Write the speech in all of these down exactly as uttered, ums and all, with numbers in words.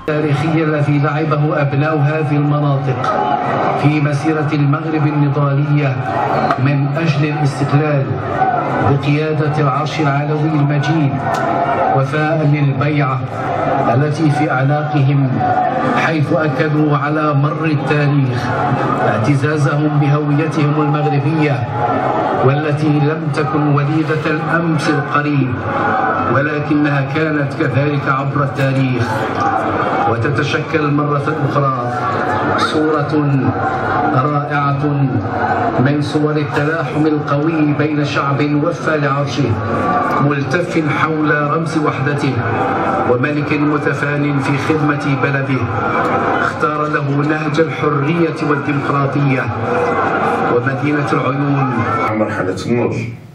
التاريخي الذي لعبه أبناء هذه المناطق في مسيرة المغرب النضالية من أجل الاستقلال بقيادة العرش العلوي المجيد، وفاء للبيعة التي في أعناقهم، حيث أكدوا على مر التاريخ اعتزازهم بهويتهم المغربية، والتي لم تكن وليدة الأمس القريب، ولكنها كانت كذلك عبر التاريخ، وتتشكل مرة أخرى صورة رائعة من صور التلاحم القوي بين شعب وفى لعرشه ملتف حول رمز وحدته، وملك متفان في خدمة بلده اختار له نهج الحرية والديمقراطية ومدينة العيون. مرحلة النضج،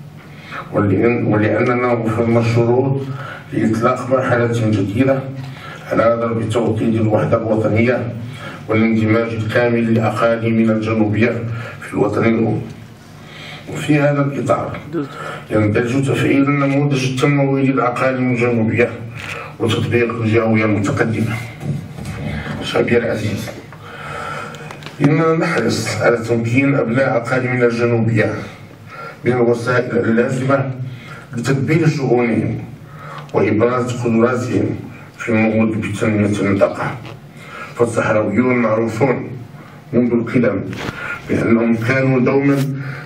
ولأننا وفرنا الشروط لإطلاق مرحلة جديدة على ضرب توطيد الوحدة الوطنية والاندماج الكامل لأقاليم من الجنوبية في الوطن الأم. وفي هذا الإطار يندرج تفعيل النموذج التنموي للأقاليم الجنوبية وتطبيق الجهوية المتقدمة. شعبي العزيز، إننا نحرص على تمكين أبناء أقاليمنا الجنوبية من الوسائل اللازمة لتدبير شؤونهم وإبراز قدراتهم في النهوض بتنمية المنطقة. فالصحراويون معروفون منذ القدم بأنهم كانوا دوما